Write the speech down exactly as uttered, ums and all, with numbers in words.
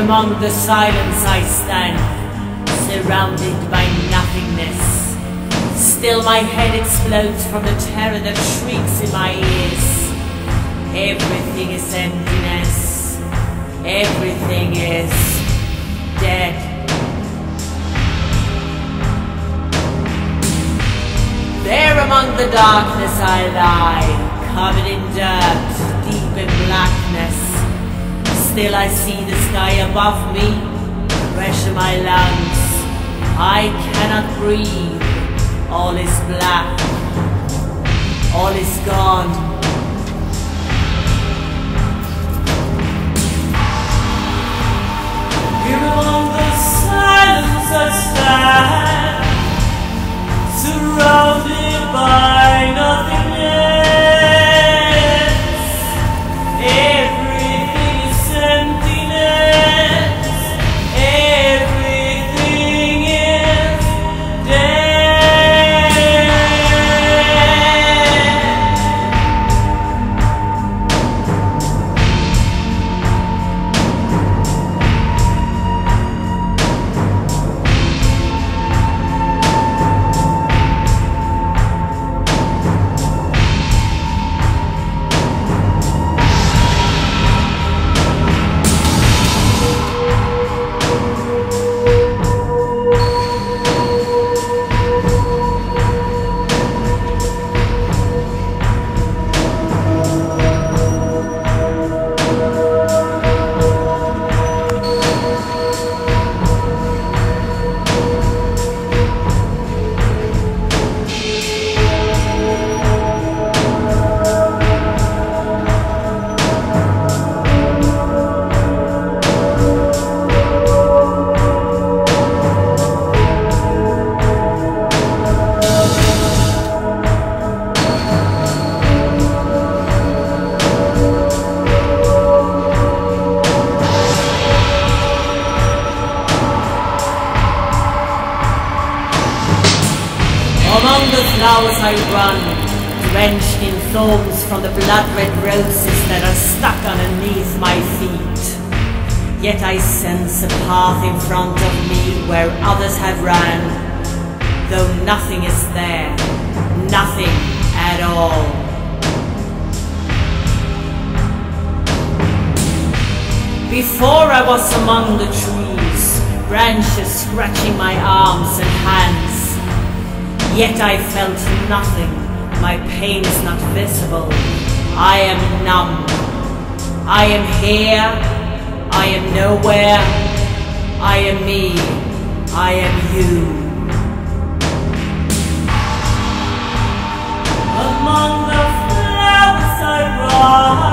among the silence I stand, surrounded by nothingness. Still my head explodes from the terror that shrieks in my ears. Everything is emptiness. Everything is dead. There among the darkness I lie, covered in dirt, deep in blackness. Still I see the sky above me, pressure my lungs. I cannot breathe. All is black. All is gone. Here among the silence I stand, surrounded by nothingness. Everything is emptiness. Everything is dead. Among the flowers I run, drenched in thorns from the blood-red roses that are stuck underneath my feet. Yet I sense a path in front of me where others have run, though nothing is there, nothing at all. Before I was among the trees, branches scratching my arms and hands. Yet I felt nothing, my pain is not visible. I am numb. I am here, I am nowhere. I am me, I am you. Among the flowers I run,